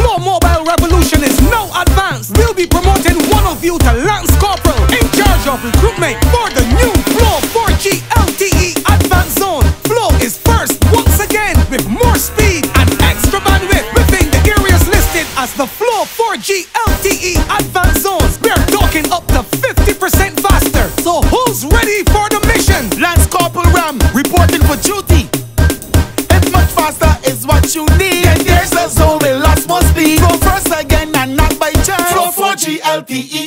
Flow Mobile revolution is now advanced. We'll be promoting one of you to Lance Corporal in charge of recruitment for the new Flow 4G LTE Advanced Zone. Flow is first once again with more speed and extra bandwidth within the areas listed as the Flow 4G LTE Advanced Zones. We're talking up to 50% faster. So who's ready for the mission? Lance Corporal Ram reporting for duty. If much faster is what you need, then there's a zone with lots more speed. Flow first again and not by chance. Flow 4G LTE